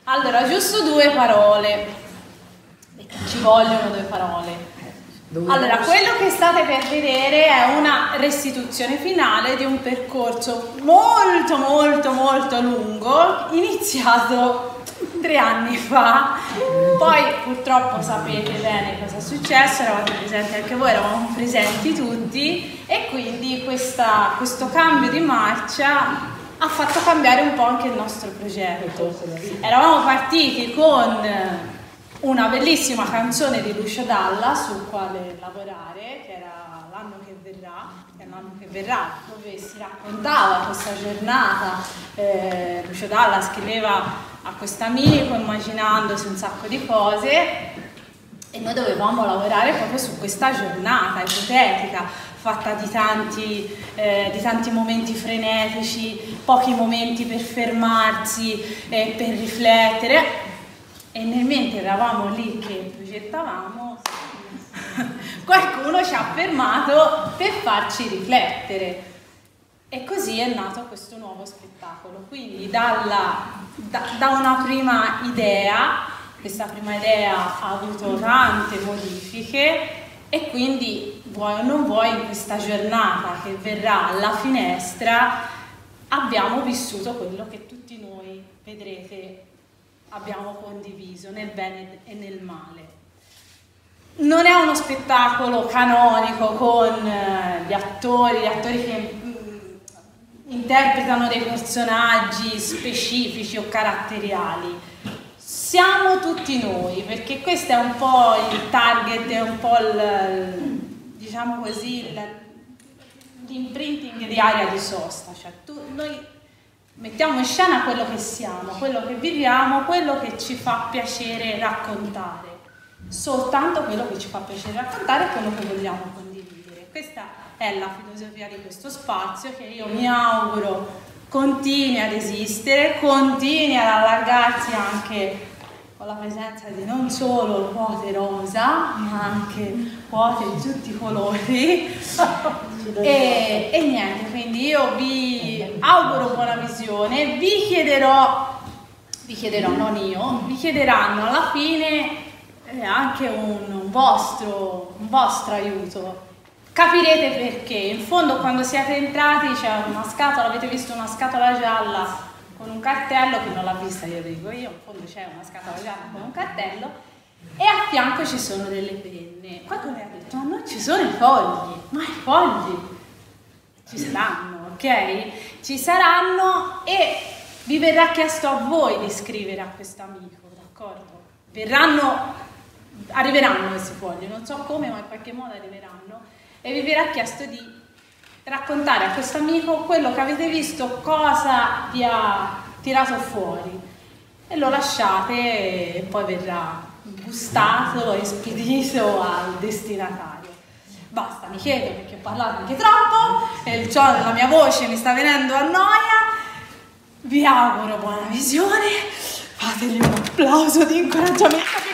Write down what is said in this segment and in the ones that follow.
Allora, giusto 2 parole, perché ci vogliono 2 parole. Allora, quello che state per vedere è una restituzione finale di un percorso molto molto molto lungo, iniziato 3 anni fa. Poi purtroppo sapete bene cosa è successo, eravate presenti anche voi, eravamo presenti tutti, e quindi questo cambio di marcia ha fatto cambiare un po' anche il nostro progetto. Eravamo partiti con una bellissima canzone di Lucio Dalla sul quale lavorare, che era L'anno che verrà, dove si raccontava questa giornata. Lucio Dalla scriveva a quest'amico immaginandosi un sacco di cose, e noi dovevamo lavorare proprio su questa giornata ipotetica, fatta di tanti momenti frenetici, pochi momenti per fermarsi, per riflettere. E nel mentre eravamo lì che progettavamo, qualcuno ci ha fermato per farci riflettere. E così è nato questo nuovo spettacolo. Quindi da una prima idea, questa prima idea ha avuto tante modifiche, e quindi vuoi o non vuoi in questa giornata che verrà alla finestra abbiamo vissuto quello che tutti noi vedrete abbiamo condiviso nel bene e nel male. Non è uno spettacolo canonico con gli attori che interpretano dei personaggi specifici o caratteriali. Siamo tutti noi, perché questo è un po' il target, è un po' diciamo così, l'imprinting di Aria di Sosta, cioè noi mettiamo in scena quello che siamo, quello che viviamo, quello che ci fa piacere raccontare. Soltanto quello che ci fa piacere raccontare è quello che vogliamo condividere. Questa è la filosofia di questo spazio, che io mi auguro continui ad esistere, continui ad allargarsi anche con la presenza di non solo quote rosa, ma anche quote di tutti i colori. E niente, quindi io vi auguro buona visione, vi chiederò, non io, vi chiederanno alla fine anche un vostro aiuto. Capirete perché. In fondo, quando siete entrati c'è una scatola, avete visto una scatola gialla con un cartello, chi non l'ha vista io dico io, in fondo c'è una scatola gialla con un cartello, e a fianco ci sono delle penne. Qualcuno mi ha detto, ma non ci sono i fogli, ma i fogli ci saranno, ok? Ci saranno, e vi verrà chiesto a voi di scrivere a questo amico, d'accordo? Arriveranno questi fogli, non so come, ma in qualche modo arriveranno, e vi verrà chiesto di raccontare a questo amico quello che avete visto, cosa vi ha tirato fuori, e lo lasciate e poi verrà bustato e spedito al destinatario. Basta, mi chiedo perché ho parlato anche troppo, e la mia voce mi sta venendo a noia. Vi auguro buona visione, fategli un applauso di incoraggiamento.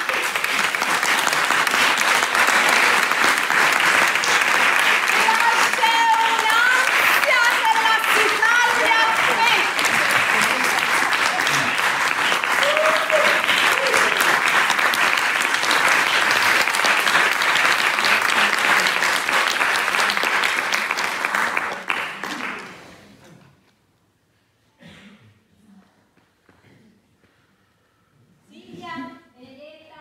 Benedetta,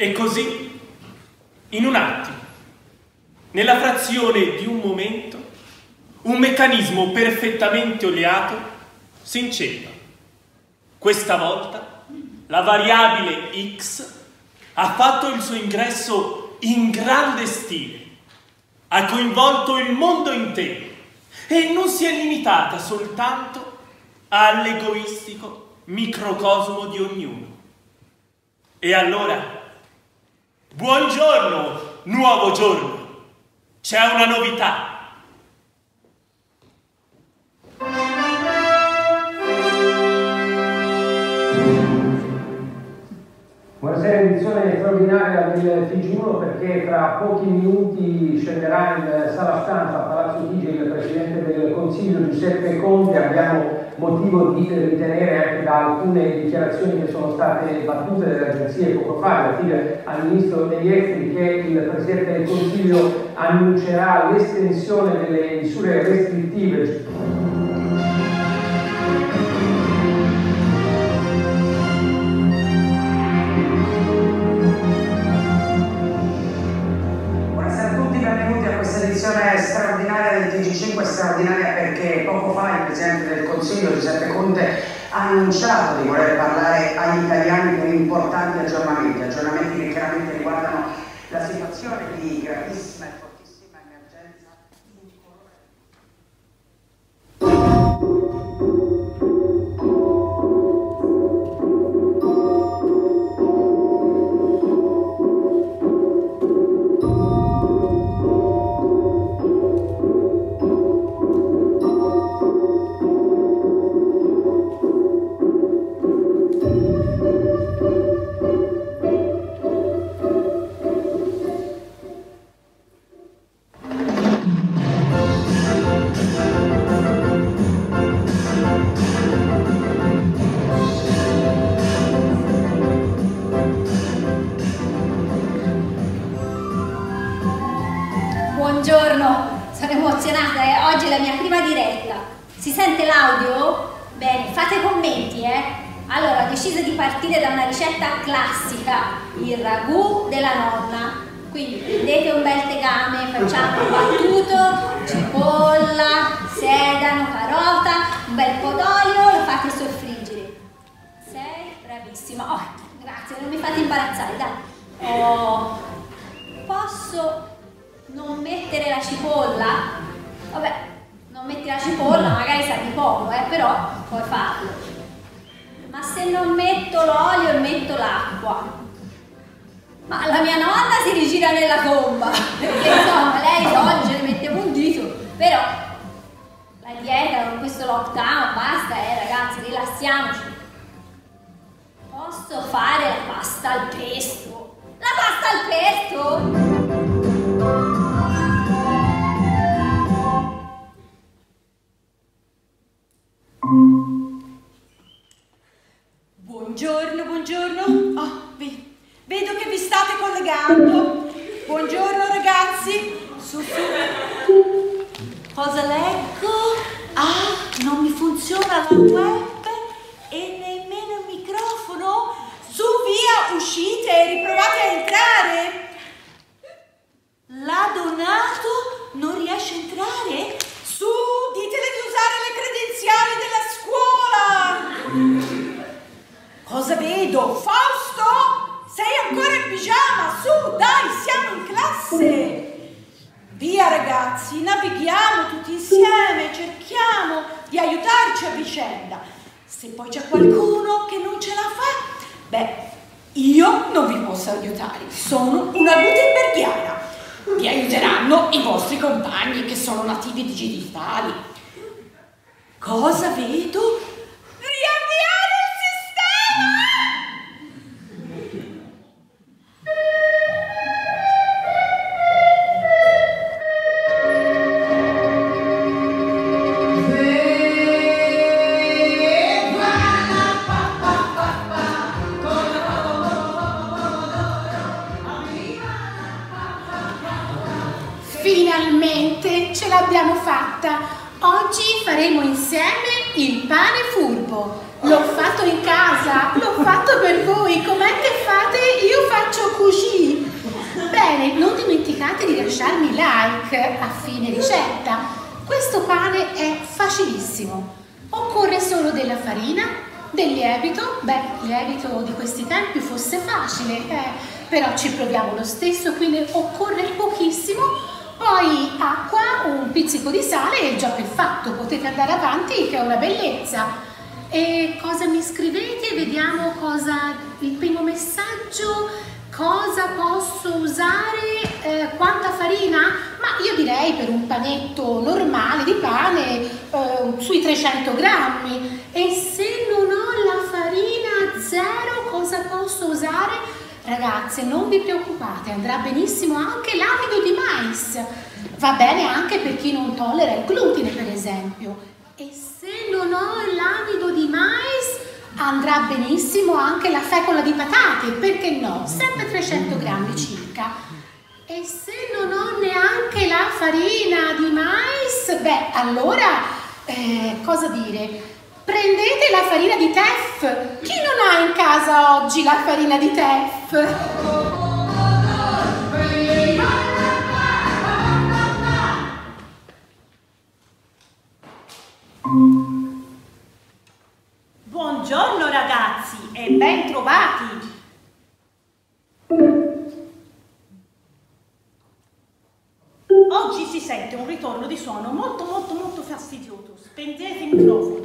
E così, in un attimo, nella frazione di un momento, un meccanismo perfettamente oleato si inceppa. Questa volta la variabile X ha fatto il suo ingresso in grande stile, ha coinvolto il mondo intero e non si è limitata soltanto all'egoistico microcosmo di ognuno. E allora, buongiorno, nuovo giorno, c'è una novità. Buonasera, edizione straordinaria del TG1 perché tra pochi minuti scenderà in sala stampa a Palazzo Chigi il Presidente del Consiglio Giuseppe Conte. Abbiamo motivo di ritenere anche da alcune dichiarazioni che sono state battute dalle agenzie poco fa relative al Ministro degli Esteri che il Presidente del Consiglio annuncerà l'estensione delle misure restrittive. Edizione straordinaria del TG5, straordinaria perché poco fa il Presidente del Consiglio Giuseppe Conte ha annunciato di voler parlare agli italiani per importanti aggiornamenti che chiaramente riguardano la situazione di gravissima e fortissima emergenza in Buongiorno, sono emozionata, oggi è la mia prima diretta. Si sente l'audio? Bene, fate commenti, Allora, ho deciso di partire da una ricetta classica, il ragù della nonna. Quindi prendete un bel tegame, facciamo un battuto, cipolla, sedano, carota, un bel po' d'olio, lo fate soffriggere. Sei bravissima. Oh, grazie, non mi fate imbarazzare, dai. Oh, posso non mettere la cipolla? Vabbè, non metti la cipolla, magari sa di poco, però puoi farlo. Ma se non metto l'olio e metto l'acqua? Ma la mia nonna si rigira nella tomba, perché insomma lei l'olio ce ne metteva un dito, però la dieta con questo lockdown, basta ragazzi, rilassiamoci. Posso fare la pasta al pesto? La pasta al pesto? Buongiorno, buongiorno. Vedo che vi state collegando. Buongiorno ragazzi. Su. Cosa leggo? Non mi funziona la web e nemmeno il microfono. Su, via, uscite e riprovate a entrare. La Donato non riesce a entrare? Su, ditele di usare le credenziali della scuola. Cosa vedo? Fausto? Sei ancora in pigiama? Su, dai, siamo in classe! Via ragazzi, navighiamo tutti insieme, cerchiamo di aiutarci a vicenda. Se poi c'è qualcuno che non ce la fa, io non vi posso aiutare, sono una gutenberghiana. Vi aiuteranno i vostri compagni che sono nativi digitali. Cosa vedo? Riavviare il sistema! Finalmente ce l'abbiamo fatta! Oggi faremo insieme il pane furbo. L'ho fatto in casa, l'ho fatto per voi. Com'è che fate? Io faccio cuscino like a fine ricetta. Questo pane è facilissimo. Occorre solo della farina, del lievito. Beh, il lievito di questi tempi fosse facile, però ci proviamo lo stesso, quindi occorre pochissimo. Poi acqua, un pizzico di sale e il gioco è fatto. Potete andare avanti, che è una bellezza. E cosa mi scrivete? Vediamo cosa, il primo messaggio, cosa posso usare, quanta farina? Ma io direi per un panetto normale di pane sui 300 grammi. E se non ho la farina zero, cosa posso usare? Ragazze, non vi preoccupate, andrà benissimo anche l'amido di mais. Va bene anche per chi non tollera il glutine, per esempio. E se non ho l'amido di mais, andrà benissimo anche la fecola di patate, perché no? Sempre 300 grammi circa. E se non ho neanche la farina di mais, beh, allora, cosa dire? Prendete la farina di teff. Chi non ha in casa oggi la farina di teff? Buongiorno ragazzi e ben trovati! Oggi si sente un ritorno di suono molto fastidioso. Spengete il microfono.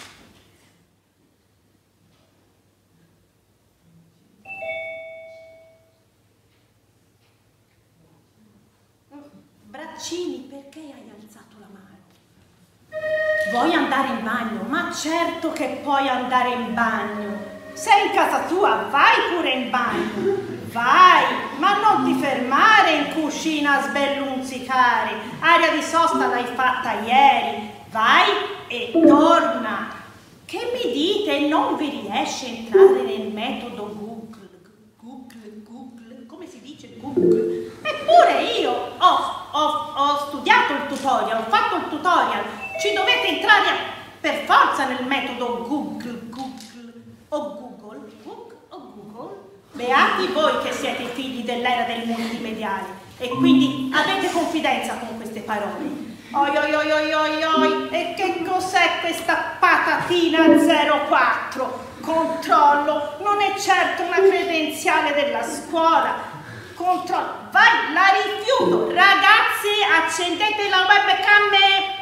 Braccini, perché hai alzato la mano? Vuoi andare in bagno? Ma certo che puoi andare in bagno. Sei in casa tua, vai pure in bagno. Vai, ma non ti fermare in cucina a sbellunzicare. Aria di sosta l'hai fatta ieri. Vai e torna. Che mi dite? Non vi riesce a entrare nel metodo Google? Google, come si dice Google? Eppure io ho studiato il tutorial, ho fatto il tutorial. Ci dovete entrare per forza nel metodo Google o Google. Beati voi che siete figli dell'era del multimediale e quindi avete confidenza con queste parole. Oi, e che cos'è questa patatina 04? Controllo, non è certo una credenziale della scuola. Controllo, vai, la rifiuto. Ragazzi, accendete la webcam.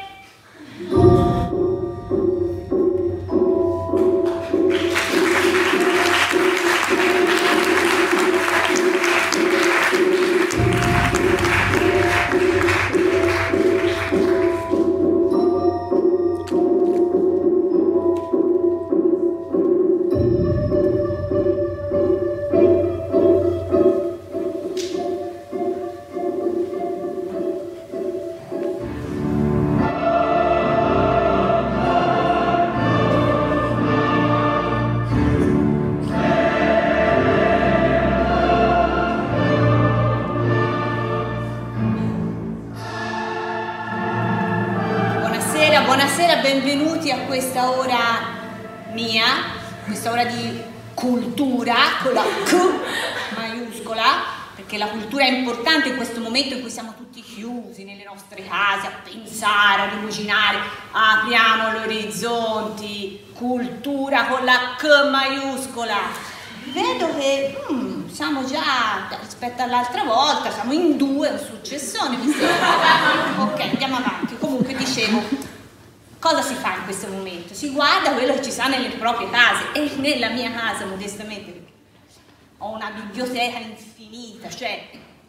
Buonasera, benvenuti a questa ora mia, questa ora di cultura con la Q maiuscola, perché la cultura è importante in questo momento in cui siamo tutti chiusi nelle nostre case a pensare, a rimuginare. Apriamo gli orizzonti, cultura con la Q maiuscola. Vedo che siamo già, rispetto all'altra volta, siamo in due, un successone, mi sembra. Ok, andiamo avanti. Comunque dicevo, cosa si fa in questo momento? Si guarda quello che ci sta nelle proprie case, e nella mia casa, modestamente, ho una biblioteca infinita, cioè,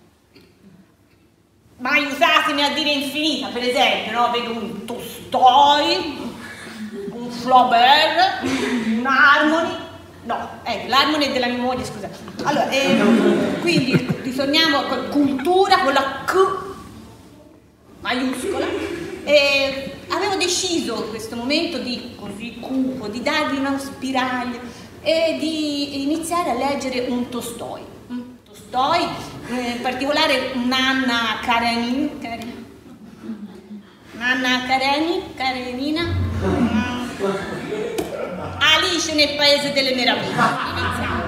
mai usatemi a dire infinita, per esempio, no? Vedo un Tolstoi, un Flaubert, un Harmony. No, l'Harmony è della memoria, scusate. Allora, quindi ritorniamo con cultura con la Q maiuscola. Avevo deciso in questo momento di, così cupo, di darvi uno spiraglio e di iniziare a leggere un Tolstoi. Tolstoi, in particolare Anna Karenina. Alice nel Paese delle Meraviglie. Iniziamo.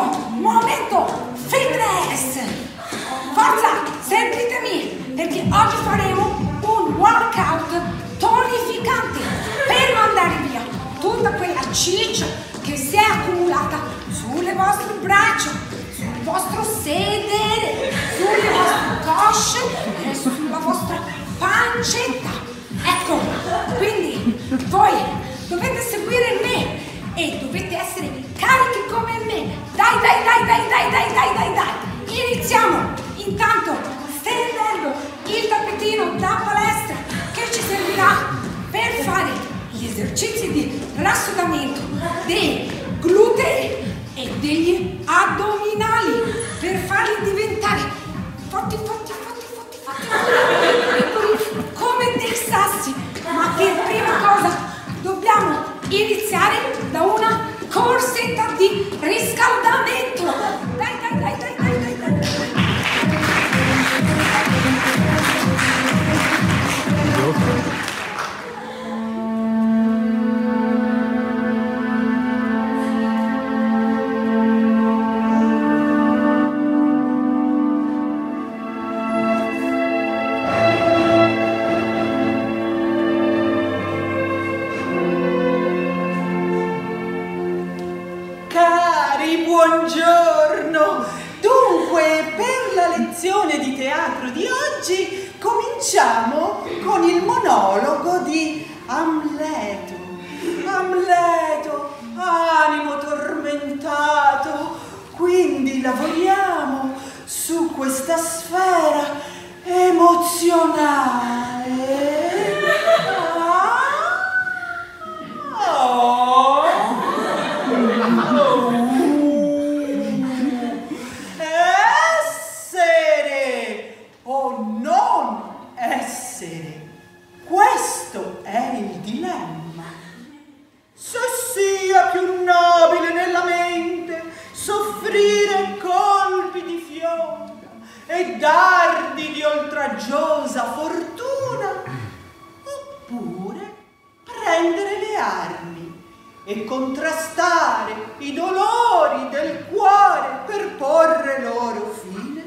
momento fitness. Forza, seguitemi, perché oggi faremo un workout tonificante per mandare via tutta quella ciccia che si è accumulata sulle vostre braccia, sul vostro sedere, sulle vostre cosce e sulla vostra pancetta. Ecco, quindi voi dovete seguire me e dovete essere carichi come me. Dai. Iniziamo. Intanto stendendo il tappetino da palestra che ci servirà per fare gli esercizi di rassodamento dei glutei e degli addominali per farli diventare forti, come dei sassi. Ma per prima cosa dobbiamo iniziare da una corsetta di riscaldamento. Dai. Buongiorno! Dunque, per la lezione di teatro di oggi cominciamo con il monologo di Amleto. Amleto, animo tormentato, quindi lavoriamo su questa sfera emozionale. Essere o non essere, questo è il dilemma. Se sia più nobile nella mente soffrire colpi di fionda e dardi di oltraggiosa fortuna, oppure prendere le armi e contrastare i dolori del cuore per porre loro fine.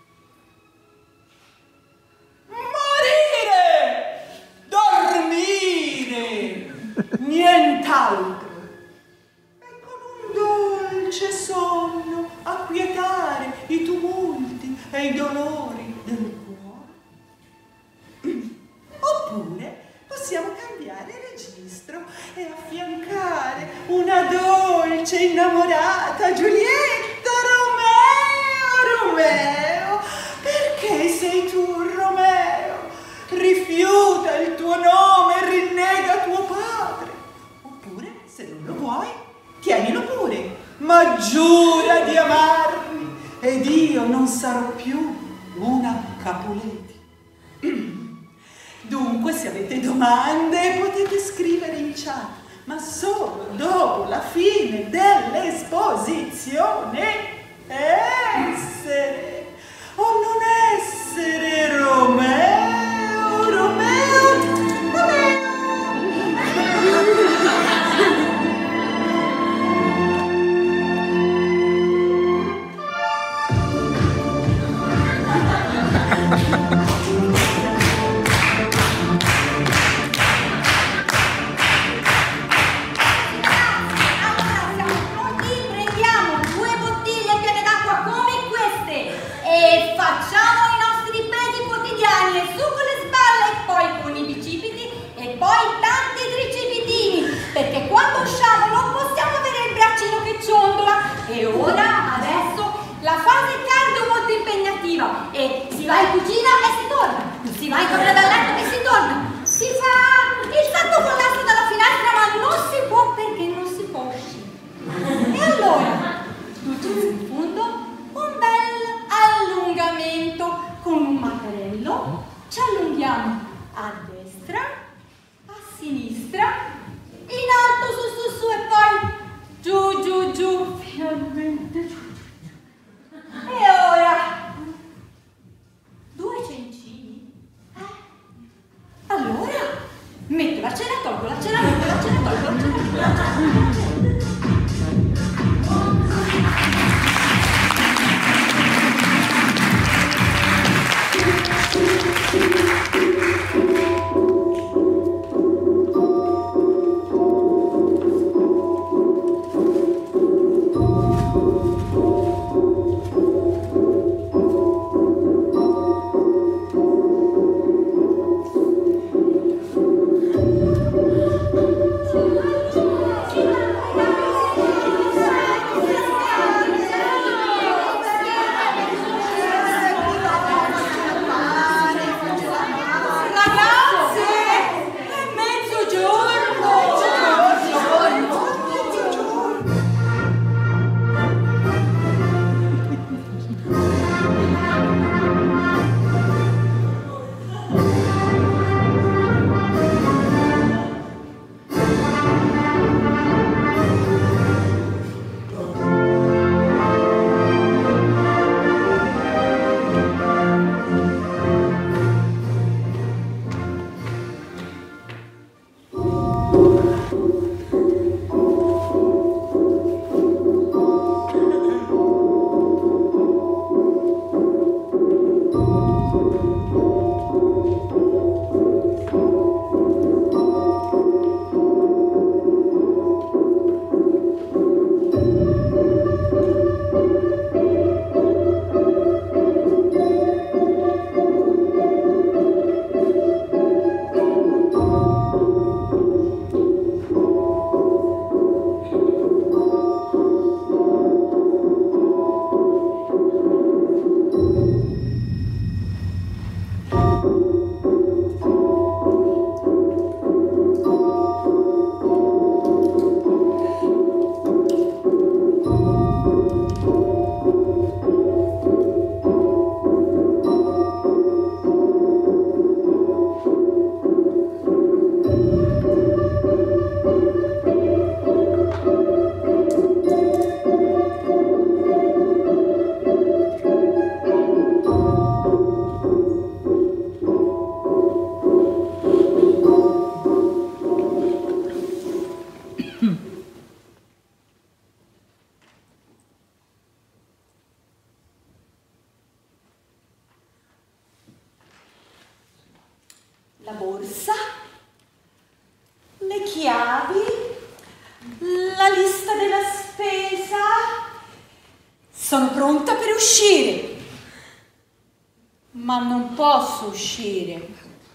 Morire, dormire, nient'altro. E con un dolce sonno acquietare i tumulti e i dolori del cuore. Oppure possiamo cambiare registro e affiancare una dolce innamorata Giulietta. Romeo, perché sei tu Romeo? Rifiuta il tuo nome e rinnega tuo padre. Oppure, se non lo vuoi, tienilo pure, ma giura di amarmi ed io non sarò più una Capuleti. Dunque, se avete domande potete scrivere in chat, ma solo dopo la fine dell'esposizione. Essere o non essere Romeo, Romeo, Romeo. Prendiamo 2 bottiglie Sono pronta per uscire. Ma non posso uscire.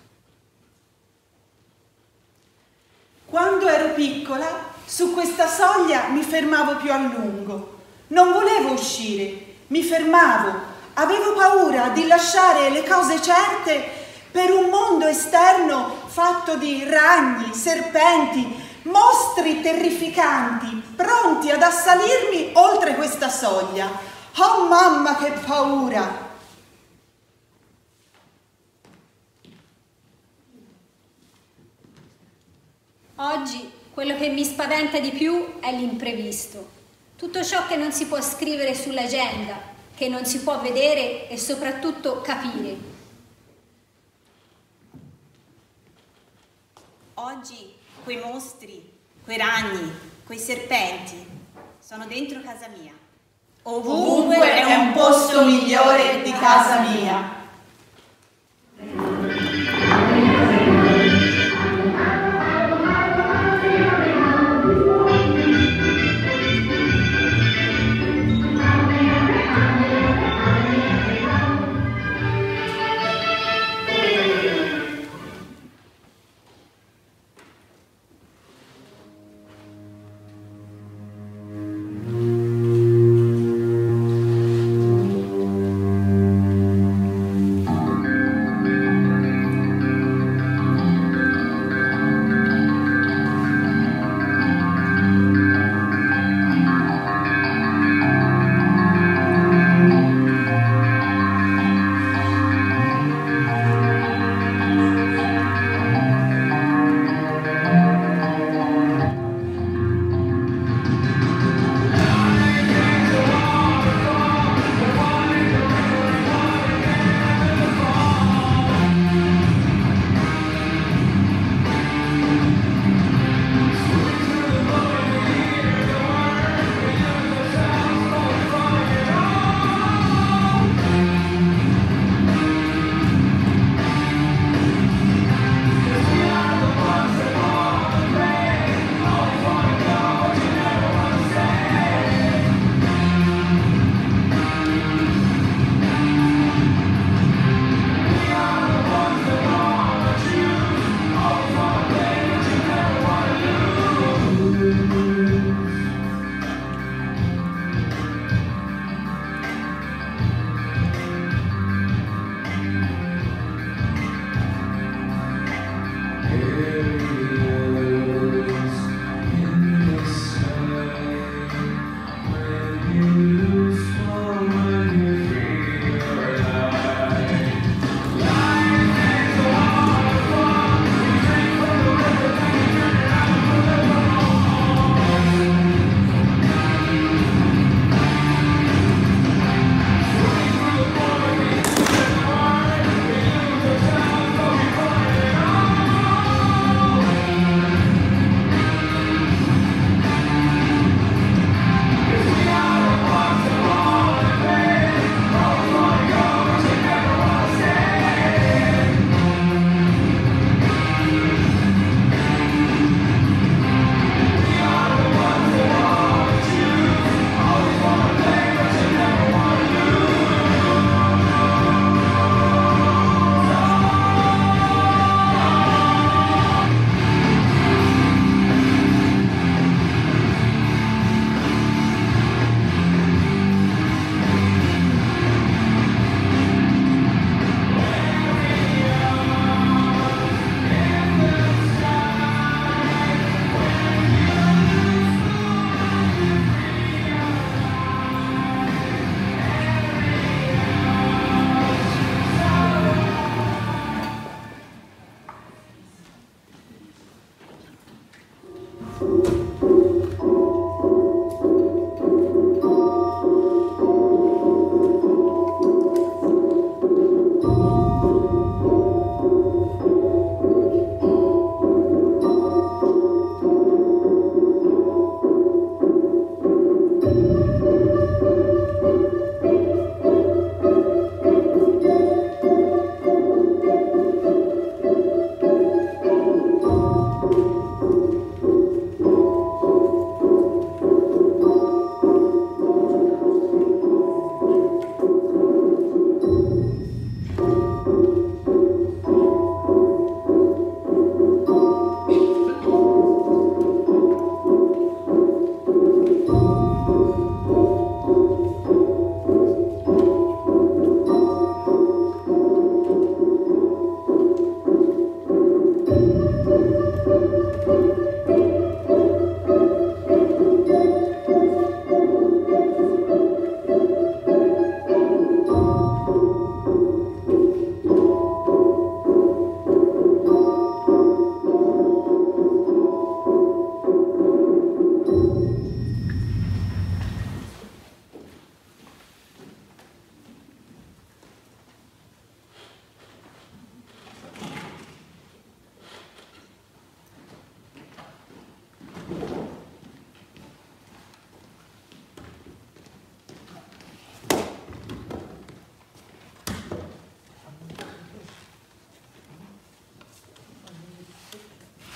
Quando ero piccola, su questa soglia mi fermavo più a lungo. Non volevo uscire, mi fermavo. Avevo paura di lasciare le cose certe per un mondo esterno fatto di ragni, serpenti, mostri terrificanti, pronti ad assalirmi oltre questa soglia. Oh mamma, che paura! Oggi quello che mi spaventa di più è l'imprevisto. Tutto ciò che non si può scrivere sull'agenda, che non si può vedere e soprattutto capire. Oggi quei mostri, quei ragni, quei serpenti sono dentro casa mia. Ovunque è un posto migliore di casa mia.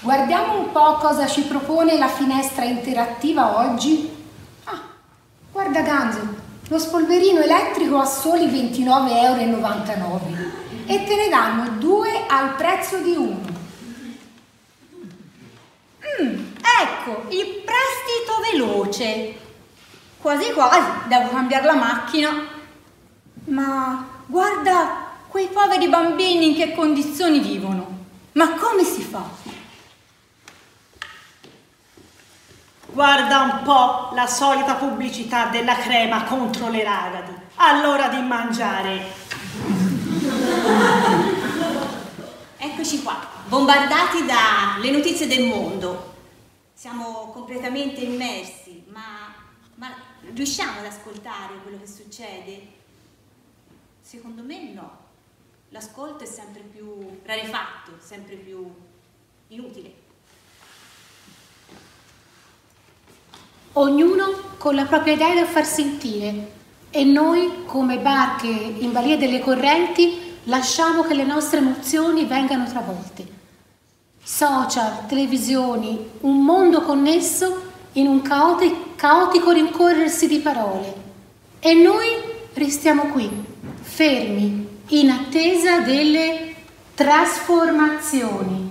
Guardiamo un po' cosa ci propone la finestra interattiva oggi. Ah, guarda Ganzo, lo spolverino elettrico a soli 29,99 € e te ne danno 2 al prezzo di 1. Ecco, il prestito veloce. Quasi quasi, devo cambiare la macchina. Ma guarda quei poveri bambini in che condizioni vivono. Ma come si fa? Guarda un po' la solita pubblicità della crema contro le ragadi. All'ora di mangiare. Eccoci qua, bombardati dalle notizie del mondo. Siamo completamente immersi, ma riusciamo ad ascoltare quello che succede? Secondo me no. L'ascolto è sempre più rarefatto, sempre più inutile. Ognuno con la propria idea da far sentire e noi, come barche in balia delle correnti, lasciamo che le nostre emozioni vengano travolte. Social, televisioni, un mondo connesso in un caotico rincorrersi di parole. E noi restiamo qui, fermi, in attesa delle trasformazioni.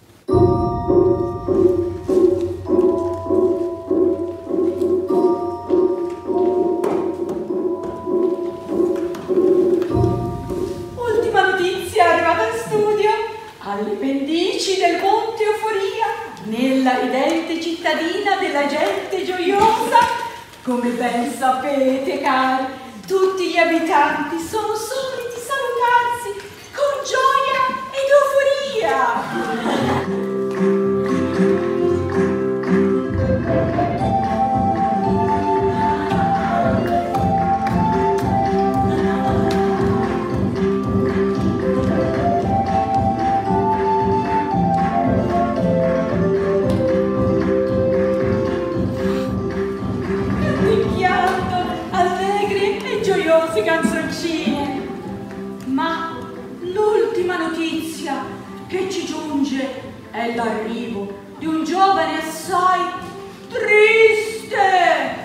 Alle pendici del monte Euforia, nella ridente cittadina della gente gioiosa, come ben sapete, cari, tutti gli abitanti sono soliti salutarsi con gioia ed euforia. Canzoncine, ma l'ultima notizia che ci giunge è l'arrivo di un giovane assai triste.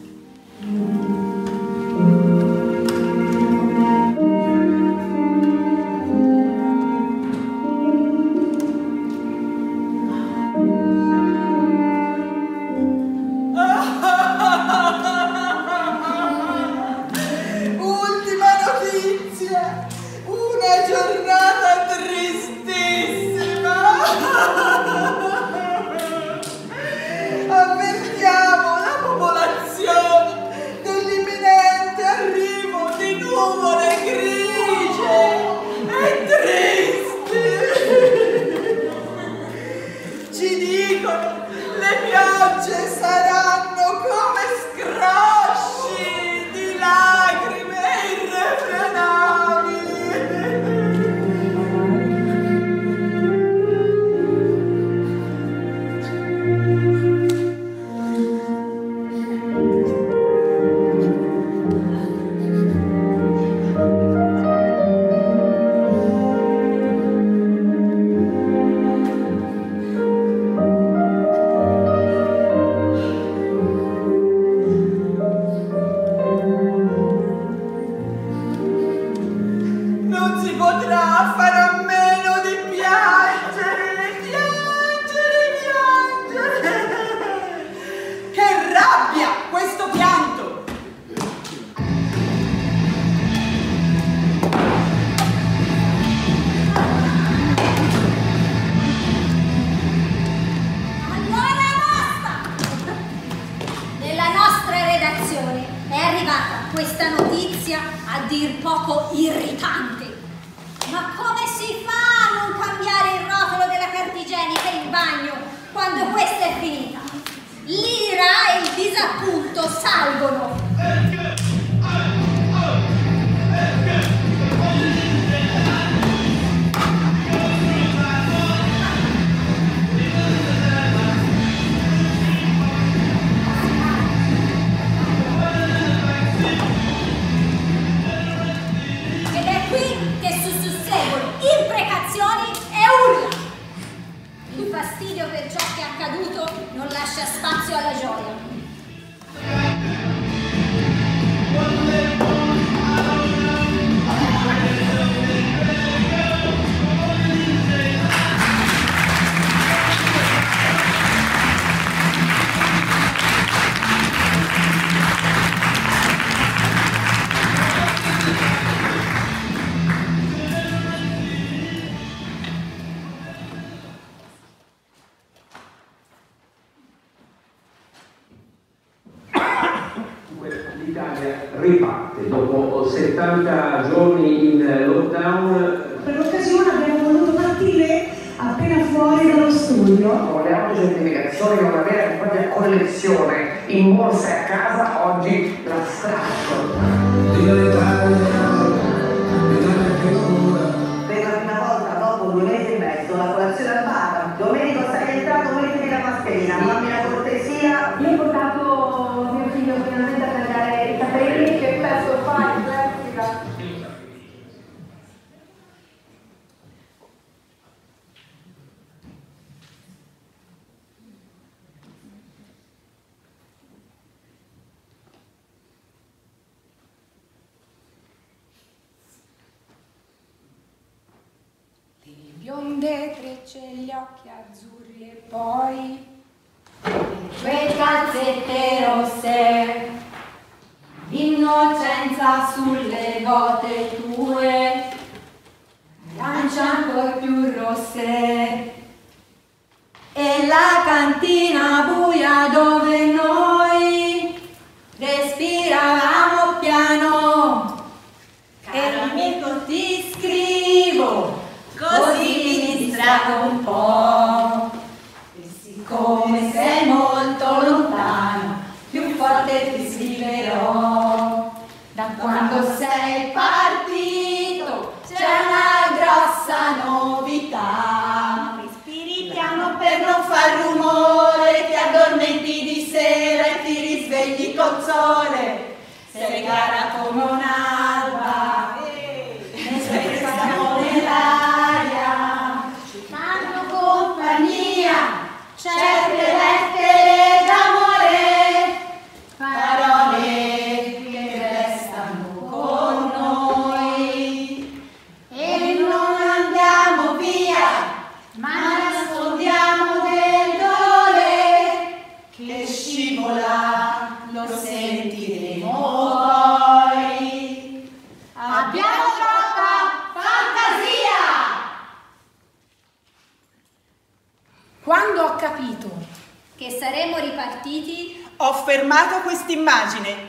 Questa notizia a dir poco irritante. Ma come si fa a non cambiare il rotolo della carta igienica in bagno quando questa è finita? L'ira e il disappunto salgono. Imprecazioni e urla. Il fastidio rifatte dopo 70 giorni in lockdown. Per l'occasione abbiamo voluto partire appena fuori dallo studio con le autocertificazioni di una vera e propria collezione in borsa e a casa. Oggi la straccio. Per la prima volta dopo 2 mesi e mezzo la colazione al bar. Domenico, sei entrato, mettimi la mascherina, fammi la cortesia. Io ho portato mio figlio finalmente a tagliare i capelli. Che pezzo fai, Jessica? Bionde trecce, gli occhi azzurri e poi quelle calzette rosse, innocenza sulle gote tue, lancia ancora più rosse, e la cantina buia dove noi respiravamo piano. Caro amico, ti scrivo, così mi distrago un po', e siccome sei molto lontano, più forte ti scriverò. Da quando sei partito c'è una grossa novità. Respiri piano per non far rumore, ti addormenti di sera e ti risvegli col sole. Sei cara come un'alba, siamo nell'aria, ci fanno compagnia certe lettere d'amore, parole che restano con noi, e non andiamo via, ma nascondiamo del dolore che scivola, lo sentiremo poi. Abbiamo troppa fantasia! Quando ho capito Che saremmo ripartiti, Ho fermato quest'immagine.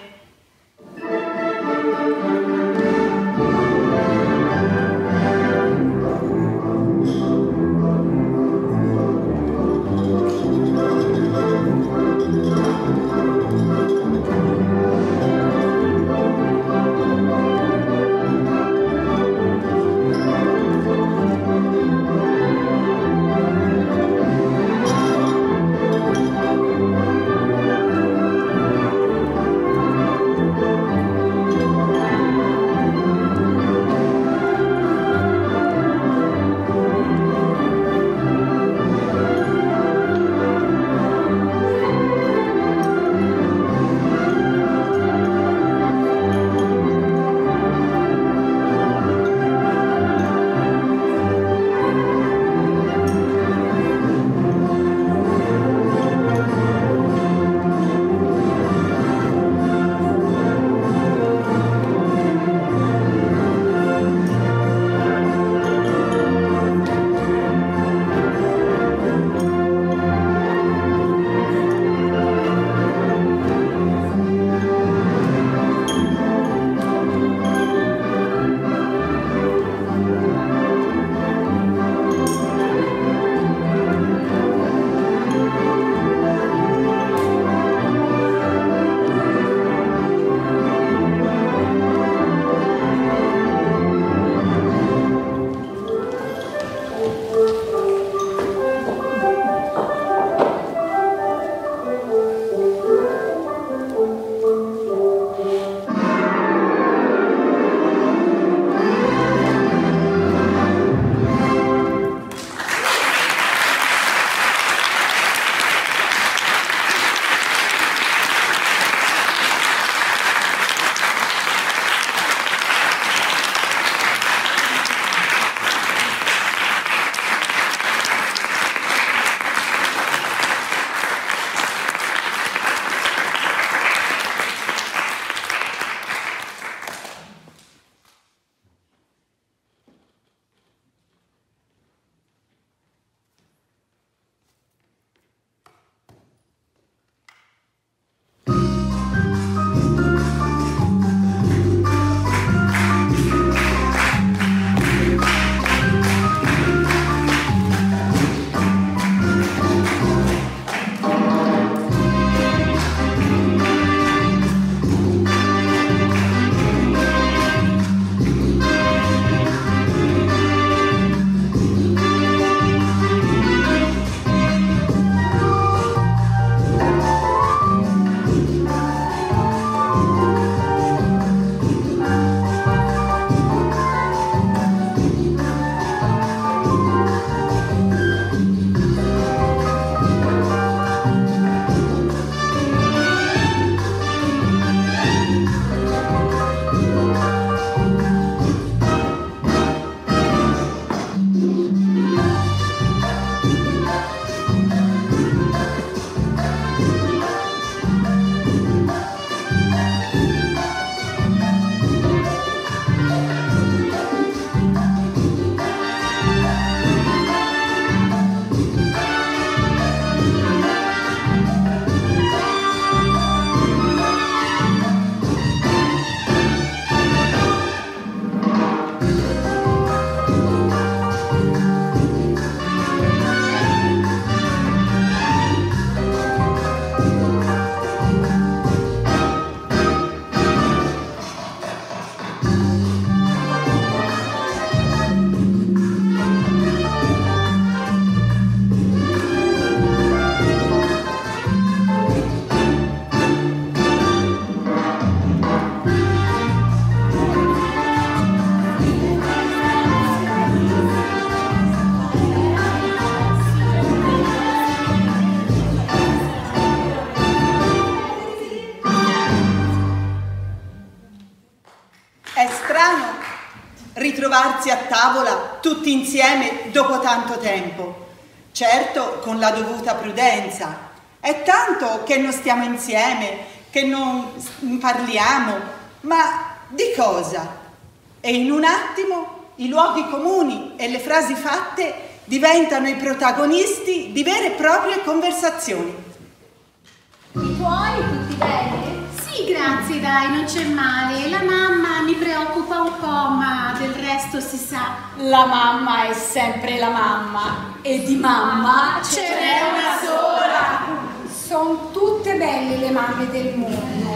Ritrovarsi a tavola tutti insieme dopo tanto tempo, certo con la dovuta prudenza. È tanto che non stiamo insieme, che non parliamo, ma di cosa? E in un attimo i luoghi comuni e le frasi fatte diventano i protagonisti di vere e proprie conversazioni. I tuoi tutti bene? Sì, grazie, dai, non c'è male. La mamma mi preoccupa un po', ma del resto si sa. La mamma è sempre la mamma e di mamma ce n'è una sola. Sono tutte belle le mamme del mondo.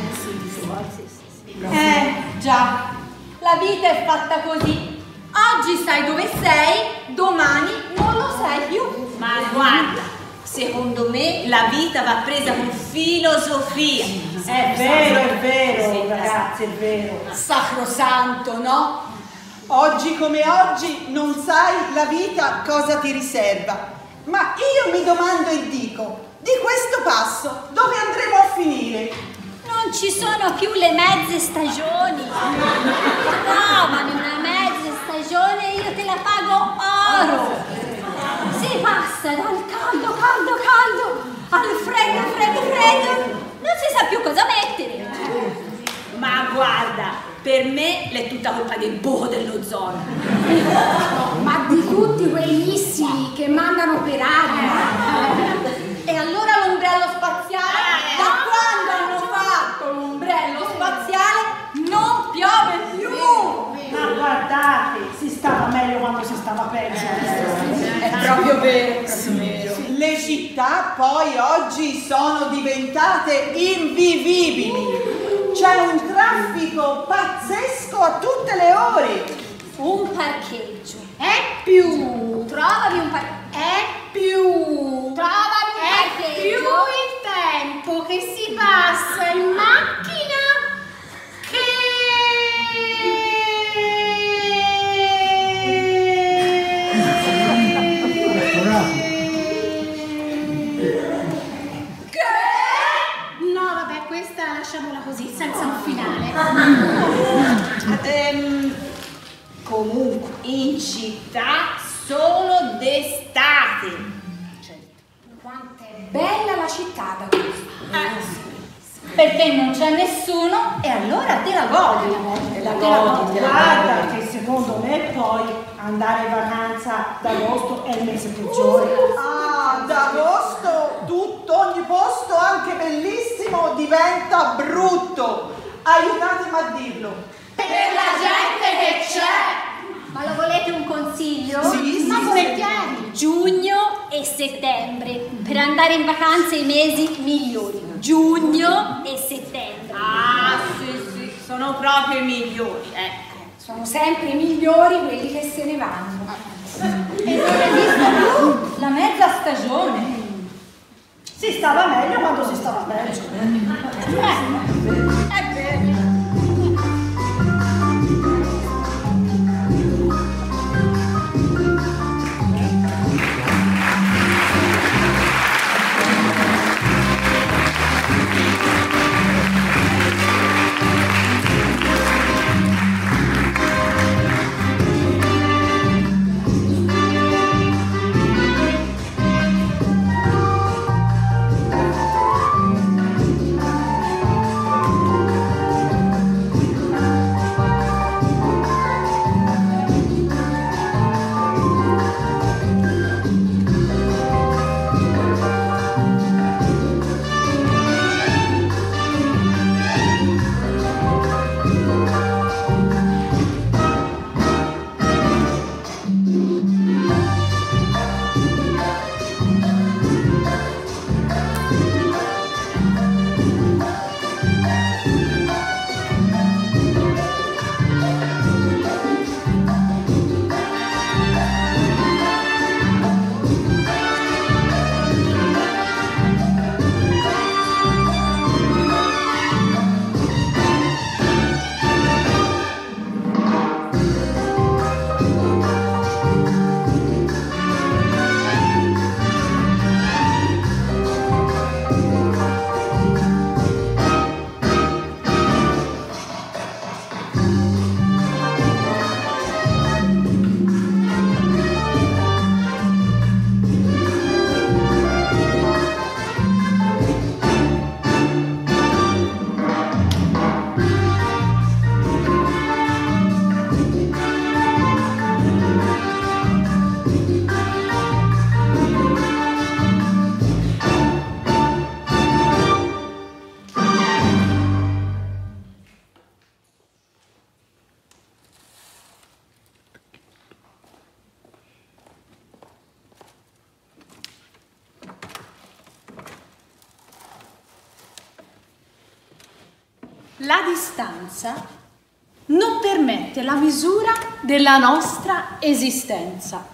Già, la vita è fatta così. Oggi sai dove sei, domani non lo sai più. Ma guarda, secondo me la vita va presa con filosofia. È vero, sì, ragazzi, è vero. Sacrosanto, no? Oggi come oggi non sai la vita cosa ti riserva. Ma io mi domando e dico, di questo passo dove andremo a finire? Non ci sono più le mezze stagioni. No, ma una mezza stagione io te la pago oro. Si passa dal caldo al freddo. Non si sa più cosa mettere. Ma guarda, per me è tutta colpa del buco dell'ozono. Ma di tutti quei missili che mandano per aria. E allora l'ombrello spaziale? Da quando hanno fatto l'ombrello spaziale non piove più. Ma guardate, si stava meglio quando si stava peggio. È proprio vero. Le città poi oggi sono diventate invivibili. C'è un traffico pazzesco a tutte le ore. Un parcheggio. È più. Trovami un parcheggio. È più. Trovami un È parcheggio. più il tempo che si passa in macchina No, vabbè, questa lasciamola così, senza un finale. Comunque, in città solo d'estate. Quanto è bella la città da questo. Perché non c'è nessuno e allora te la godi la notte. Guarda che secondo me poi andare in vacanza d'agosto è il mese peggiore. Ah, d'agosto tutto, ogni posto, anche bellissimo, diventa brutto. Aiutatemi a dirlo. Per la gente che c'è. Ma lo volete un consiglio? Sì, Ma sì, volentieri. Giugno e settembre per andare in vacanza i mesi migliori. Giugno e settembre. Ah, sì, sono proprio i migliori. Sono sempre i migliori quelli che se ne vanno. E non esiste più la mezza stagione. Si stava meglio quando si stava peggio. È vero. La distanza non permette la misura della nostra esistenza.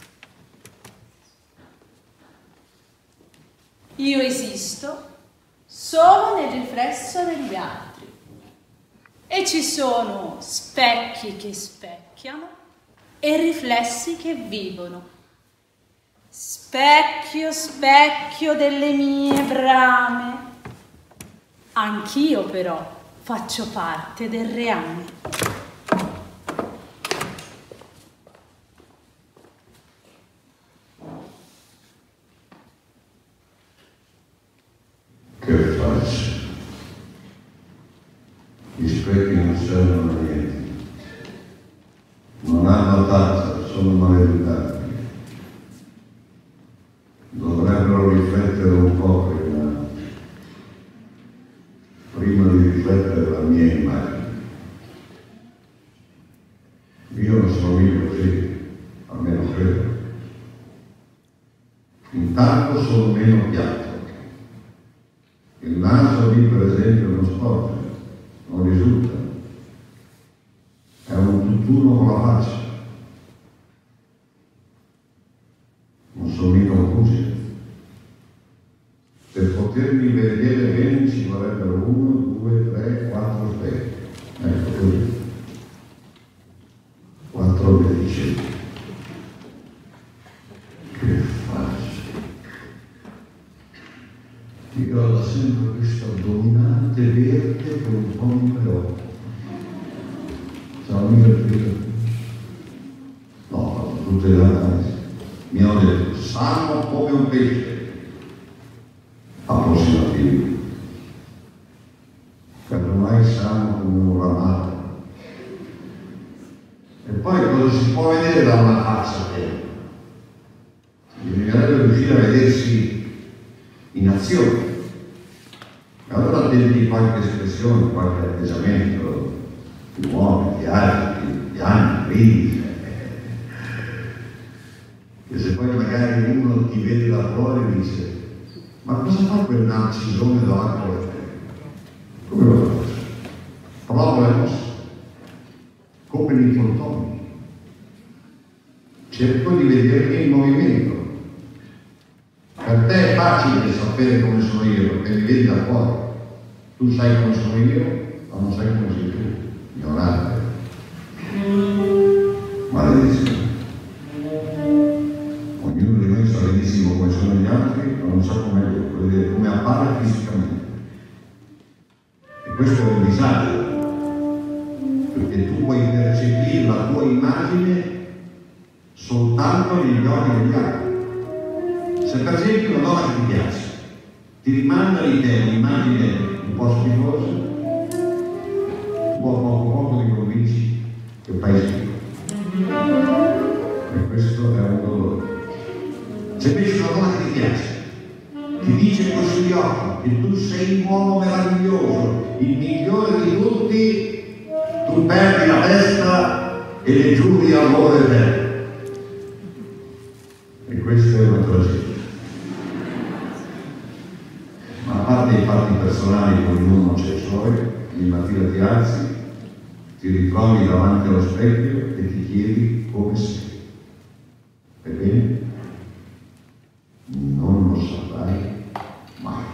Io esisto solo nel riflesso degli altri e ci sono specchi che specchiano e riflessi che vivono. Specchio, specchio delle mie brame. Anch'io però faccio parte del reame. Che faccio? Gli specchi non servono a niente. Non hanno tazza, sono maleducati. Dovrebbero riflettere un po' prima di riflettere la mia immagine. Io non sono mica così, almeno credo. Intanto sono meno piatto. Il naso lì per esempio non sporge, non risulta. È un tutt'uno con la faccia. Non sono mica un cucino. Per potermi vedere bene ci vorrebbero 1, 2, 3, 4 specchi. Ecco così. 4 deficienti. Che faccio? Io ho sempre questo dominante verde che un po' mi preoccupa. Ciao mio figlio. No, tutte le analisi. Mi hanno detto, sano come un pesce. Approssimativo. Per ormai siamo come un ramato. E poi cosa si può vedere da una faccia che bisognerebbe riuscire a vedersi in azione. E allora tenti qualche espressione, qualche atteggiamento di uomini, di altri, di anni, ridi. E se poi magari uno ti vede da fuori e dice ma cosa fa quel narcisone davanti alla te? Come lo faccio? Provo le mosse, come gli infortuni. Cerco di vedermi in movimento. Per te è facile sapere come sono io, perché mi vedi da fuori. Tu sai come sono io, ma non sai come sei tu. Ignorante. Maledizione. Ognuno di noi sa benissimo come sono gli altri, ma non sa come appare fisicamente. E questo è un disagio, perché tu puoi percepire la tua immagine soltanto negli occhi degli altri. Se per esempio una donna che ti piace ti rimanda di te un'immagine un po' schifosa, tu poco ti convinci che fai schifo. E questo è un dolore. Se invece una donna che ti piace ti dice con i suoi occhi che tu sei un uomo meraviglioso, il migliore di tutti, tu perdi la testa e le giuri amore eterno. E questa è una tragedia. Ma a parte i fatti personali che ognuno c'è i suoi, il mattina ti alzi, ti ritrovi davanti allo specchio e ti chiedi come sei. Ebbene, non lo saprai mai.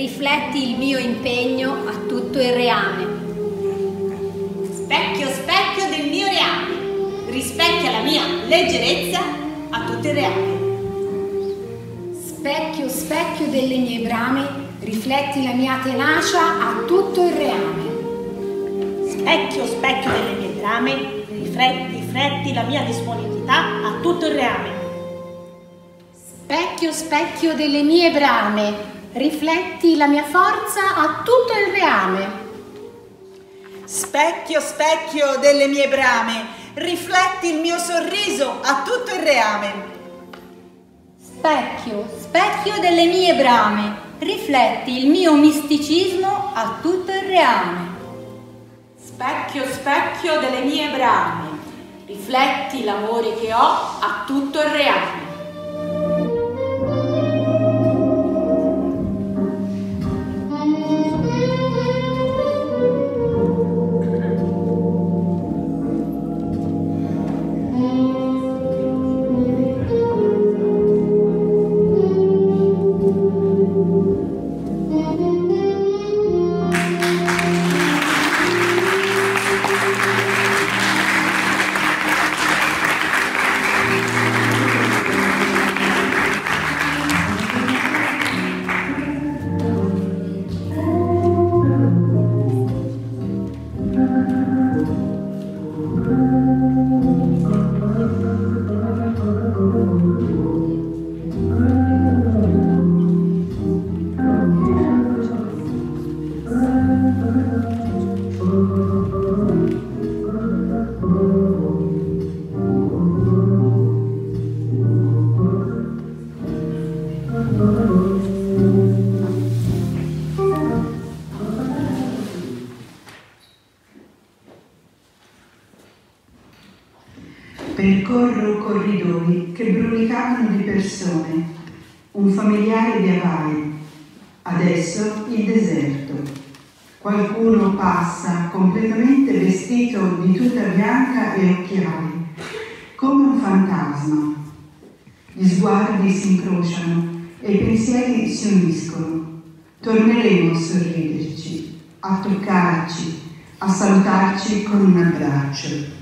rifletti il mio impegno a tutto il reame. Specchio, specchio del mio reame, rispecchia la mia leggerezza a tutto il reame. Specchio, specchio delle mie brame, rifletti la mia tenacia a tutto il reame. Specchio, specchio delle mie brame, rifletti la mia disponibilità a tutto il reame. Specchio, specchio delle mie brame, rifletti la mia forza a tutto il reame. Specchio, specchio delle mie brame, rifletti il mio sorriso a tutto il reame. Specchio, specchio delle mie brame, rifletti il mio misticismo a tutto il reame. Specchio, specchio delle mie brame, rifletti l'amore che ho a tutto il reame. Percorro corridoi che brulicavano di persone, un familiare viavai, adesso il deserto. Qualcuno passa completamente vestito di tuta bianca e occhiali, come un fantasma. Gli sguardi si incrociano e i pensieri si uniscono. Torneremo a sorriderci, a toccarci, a salutarci con un abbraccio.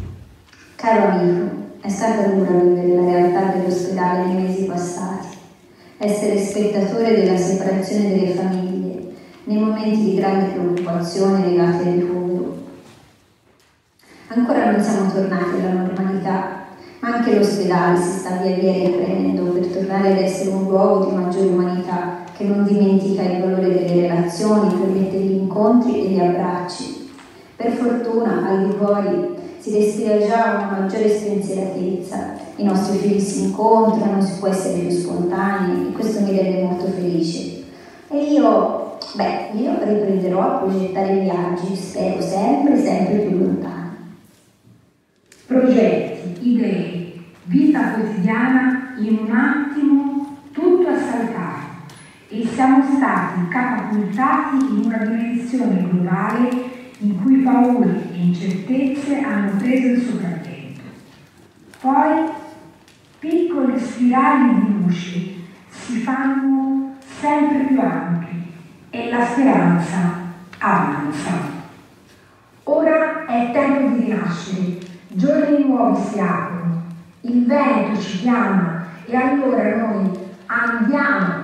Caro amico, è stata dura vivere la realtà dell'ospedale nei mesi passati, essere spettatore della separazione delle famiglie, nei momenti di grande preoccupazione legati al ricovero. Ancora non siamo tornati alla normalità, ma anche l'ospedale si sta via via riprendendo per tornare ad essere un luogo di maggiore umanità che non dimentica il valore delle relazioni, permette gli incontri e gli abbracci. Per fortuna al di fuori si respira già una maggiore spensieratezza, i nostri figli si incontrano, si può essere più spontanei e questo mi rende molto felice. E io riprenderò a progettare viaggi, spero sempre più lontani. Progetti, idee, vita quotidiana in un attimo tutto è saltato e siamo stati catapultati in una dimensione globale in cui paure e incertezze hanno preso il sopravvento. Poi piccole spirali di luce si fanno sempre più ampi e la speranza avanza. Ora è tempo di rinascere, giorni nuovi si aprono, il vento ci chiama e allora noi andiamo.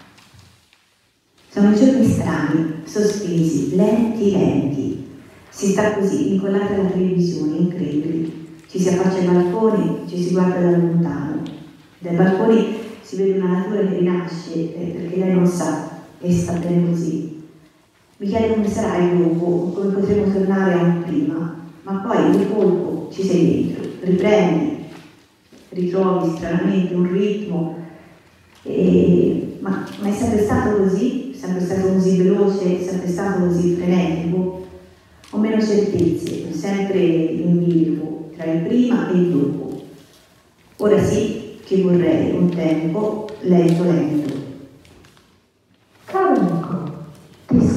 Sono giorni strani, sospesi, lenti. Si sta così, incollati alla televisione, incredibili. Ci si affaccia ai balconi, ci si guarda da lontano. Dai balconi si vede una natura che rinasce, perché lei non sa, e sta bene così. Mi chiede come sarà il dopo, come potremo tornare a un prima, ma poi di colpo ci sei dentro, riprendi, ritrovi stranamente un ritmo, ma è sempre stato così? Sempre stato così veloce, sempre stato così frenetico? Ho meno certezze, sempre in bilico tra il prima e il dopo. Ora sì che vorrei un tempo lento. Caro amico, ti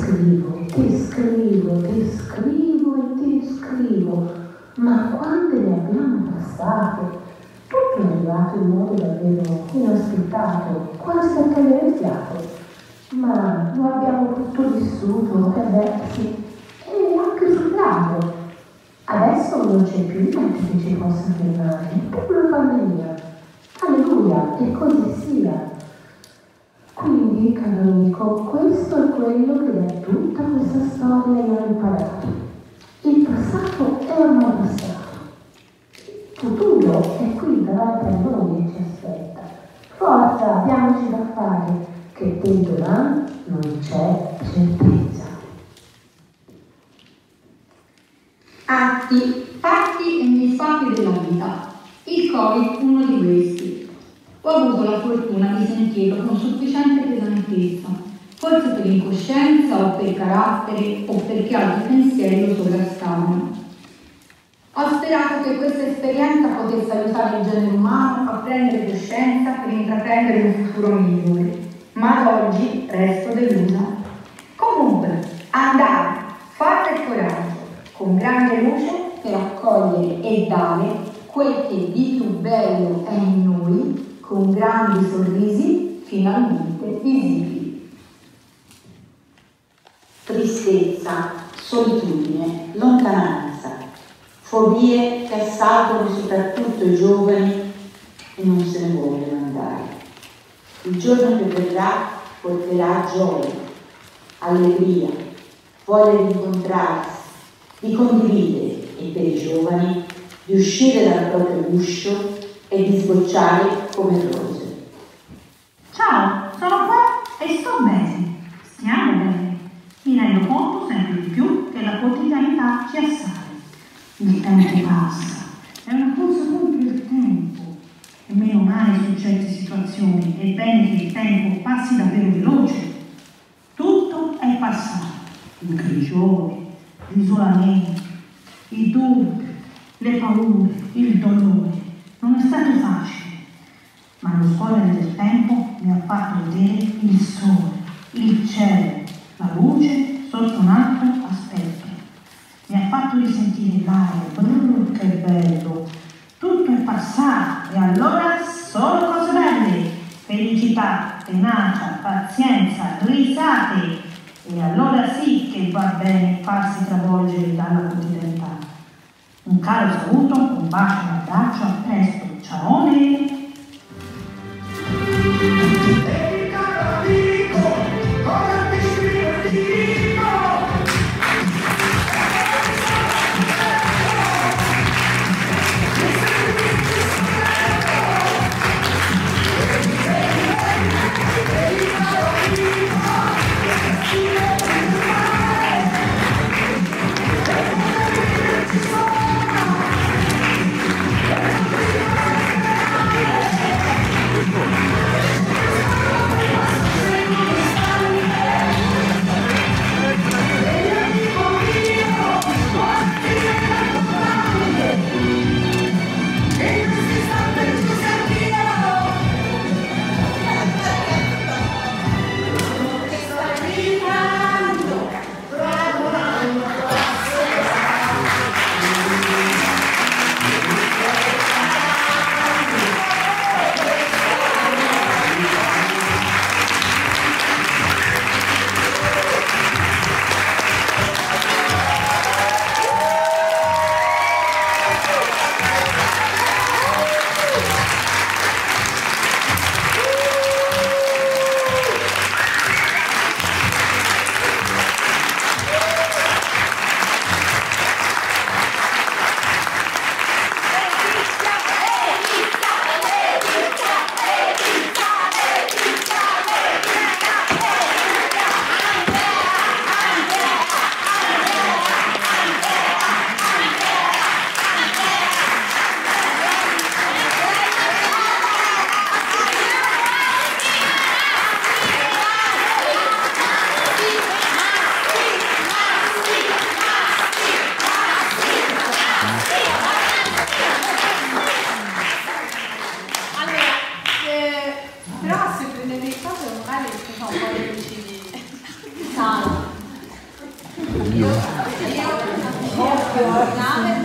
scrivo, ma quante ne abbiamo passate? Tutto è arrivato in modo davvero inaspettato, quasi da togliere il fiato. Ma lo abbiamo tutto vissuto, sì, e anche superato. Adesso non c'è più niente che ci possa fermare, neppure la pandemia. Alleluia, e così sia. Quindi, caro amico, questo è quello che da tutta questa storia io ho imparato. Il passato è ormai passato. Il futuro è qui davanti a noi e ci aspetta. Forza, diamoci da fare, che del domani non c'è certezza. Fatti e misfatti della vita. Il Covid è uno di questi. Ho avuto la fortuna di sentirlo con sufficiente pesantezza, forse per incoscienza o per carattere o perché altri pensieri lo sovrastavano. Ho sperato che questa esperienza potesse aiutare il genere umano a prendere coscienza per intraprendere un futuro migliore, ma ad oggi resto delusa. Comunque, andare, forza e coraggio, con grande luce per accogliere e dare quel che di più bello è in noi, con grandi sorrisi finalmente visibili. Tristezza, solitudine, lontananza, fobie che assalgono soprattutto i giovani e non se ne vogliono andare. Il giorno che verrà porterà gioia, allegria, voglia di incontrarsi, di condividere e per i giovani di uscire dal proprio guscio e di sbocciare come rose. Ciao, sono qua e sto bene. Stiamo bene. Mi rendo conto sempre di più che la quotidianità ci assale. Il tempo passa. È una cosa contro il tempo. E meno male su certe situazioni. È bene che il tempo passi davvero veloce. Tutto è passato. Il grigiore, l'isolamento, i dubbi, le paure, il dolore. Non è stato facile, ma lo scorrere del tempo mi ha fatto vedere il sole, il cielo, la luce sotto un altro aspetto. Mi ha fatto risentire l'aria, che bello. Tutto è passato e allora solo cose belle. Felicità, tenacia, pazienza, risate. E allora sì che va bene farsi travolgere dalla quotidianità. Un caro saluto, un bacio, un abbraccio, a presto, ciao!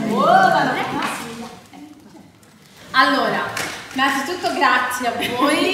Allora, innanzitutto grazie a voi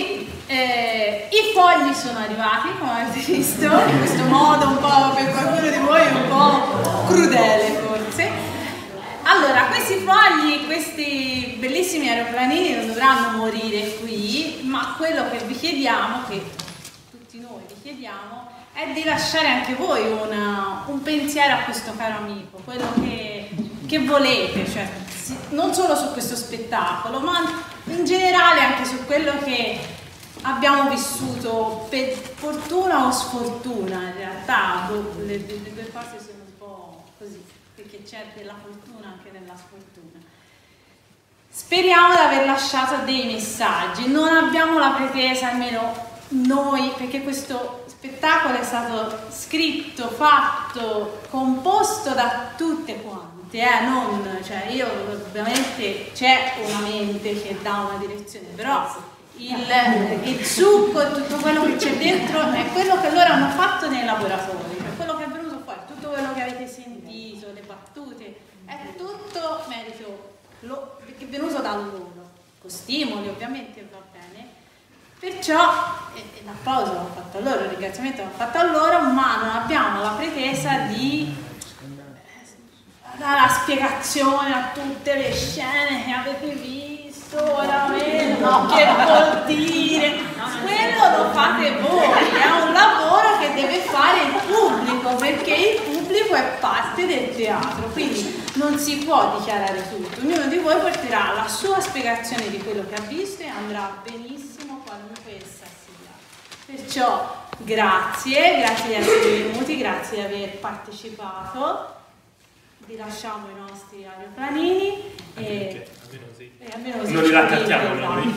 I fogli sono arrivati, come avete visto, in questo modo un po' per qualcuno di voi un po' crudele forse. Allora, questi fogli, questi bellissimi aeroplanini non dovranno morire qui, ma quello che vi chiediamo, che tutti noi vi chiediamo, è di lasciare anche voi un pensiero a questo caro amico, quello che volete, cioè non solo su questo spettacolo, ma in generale anche su quello che abbiamo vissuto per fortuna o sfortuna. In realtà le due cose sono un po' così, perché c'è della fortuna anche nella sfortuna. Speriamo di aver lasciato dei messaggi, non abbiamo la pretesa, almeno noi, perché questo spettacolo è stato scritto, fatto, composto da tutte quante, cioè io ovviamente c'è una mente che dà una direzione, però il succo e tutto quello che c'è dentro è quello che loro hanno fatto nei laboratori, è quello che è venuto fuori, tutto quello che avete sentito, le battute, è tutto merito, è venuto da loro, con stimoli ovviamente, va bene, perciò l'applauso l'ho fatto a loro, il ringraziamento l'ho fatto a loro, ma non abbiamo la pretesa di dare la spiegazione a tutte le scene che avete visto, no, che vuol dire, quello lo fate voi, è un lavoro che deve fare il pubblico, perché il pubblico è parte del teatro, quindi non si può dichiarare tutto, ognuno di voi porterà la sua spiegazione di quello che ha visto e andrà benissimo qualunque essa sia. Perciò grazie di essere venuti, grazie di aver partecipato. Vi lasciamo i nostri aeroplanini e almeno non li raccattiamo noi.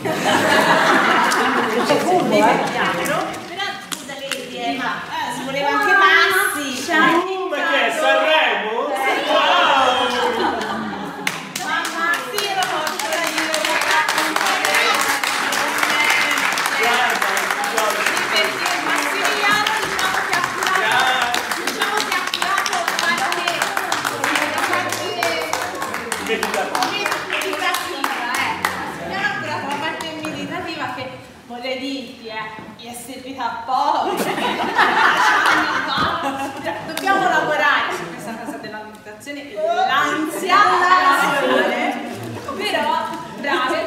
Però scusa Lady, ma si voleva anche Massi. Ma che è Sanremo? Vorrei dirti, gli è servita a poco. Dobbiamo lavorare su questa cosa dell'ambientazione e dell'ansia, però brave.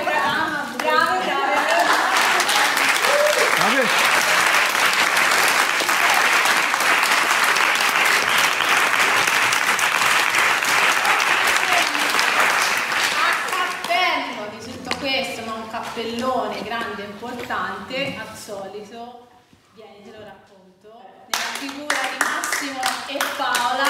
Cappellone grande e importante, al solito, vieni te lo racconto, nella figura di Massimo e Paola